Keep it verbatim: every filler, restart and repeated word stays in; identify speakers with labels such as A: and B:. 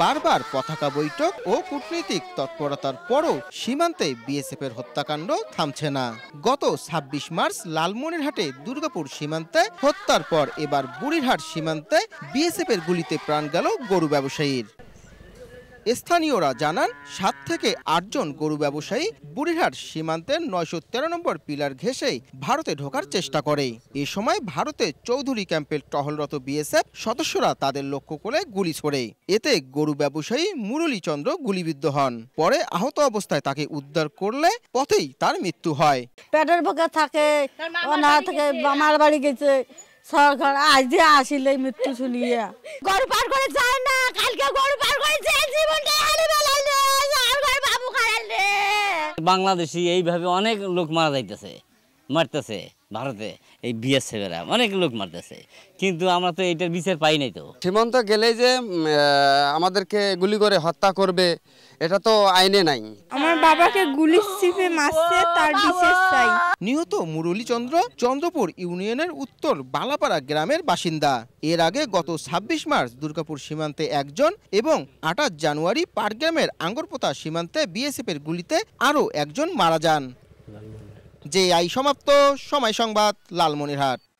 A: বারবার পতাকা বৈঠক ও কূটনৈতিক তৎপরতার পরও সীমান্তে বিএসএফ এর হত্যাকাণ্ড থামছে না। গত ছাব্বিশ মার্চ লালমনিরহাটে দুর্গাপুর সীমান্তে হত্যার পর এবার বুড়িরহাট সীমান্তে বিএসএফ এর গুলিতে প্রাণ গেল গরু ব্যবসায়ীর। স্থানীয়রা জানান, সাত থেকে আটজন গরু ব্যবসায়ী বুড়িরহাট সীমান্তের নয়শো তেরো নম্বর পিলার ঘেঁষেই ভারতে ঢোকার চেষ্টা করে। এ সময় ভারতে চৌধুরী ক্যাম্পের টহলরত বিএসএফ সদস্যরা তাদের লক্ষ্য করে গুলি ছোড়ে। এতে গরু ব্যবসায়ী মুরলীচন্দ্র গুলিবিদ্ধ হন। পরে আহত অবস্থায় তাকে উদ্ধার করলে পথেই তার মৃত্যু হয়।
B: পেটের বুকে থাকে, অনাথ থেকে মামার বাড়ি গেছে, সরকার আজ যে আসিলে মৃত্যু শুনিয়ে গরু পার করে যায় না। কালকে গরু পার করেছে, জীবনটা হারিয়ে ফেলালে, সরকার বাবু খারালে।
C: বাংলাদেশি এইভাবে অনেক লোক মারা যাইতেছে, মারতেছে ভারতে, এই বিএসএফ এরা অনেক লোক মারতেছে, কিন্তু আমরা তো এইটার বিচার পাই নাই। তো
D: সীমান্ত গেলে যে আমাদেরকে গুলি করে হত্যা করবে এটা তো আইনে নাই।
E: আমার বাবাকে গুলি চিপে মারছে, তার বিচার চাই।
A: নিহত মুরলীচন্দ্র চন্দ্রপুর ইউনিয়নের উত্তর বালাপাড়া গ্রামের বাসিন্দা। এর আগে গত ছাব্বিশ মার্চ দুর্গাপুর সীমান্তে একজন এবং আঠাশ জানুয়ারি পাটগ্রামের আঙ্গরপোতা সীমান্তে বিএসএফ এর গুলিতে আরও একজন মারা যান। যে আই সমাপ্ত। সময় সংবাদ, লালমনিরহাট।